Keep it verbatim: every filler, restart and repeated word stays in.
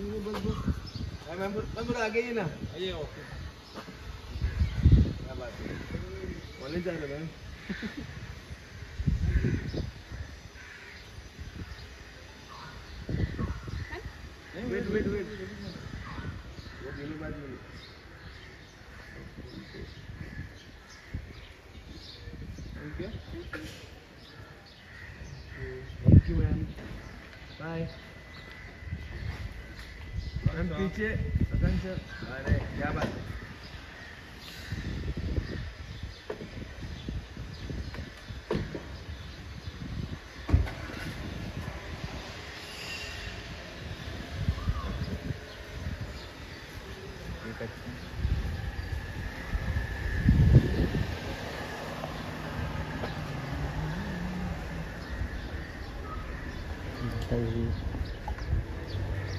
बस बस ma'am ma'am आगे ही ना आइए ओके क्या बात है कॉलेज जा रहे मैम वेट वेट वेट वो दिनों बाद में thank you thank you ma'am bye ma'am पीछे अरे क्या बात है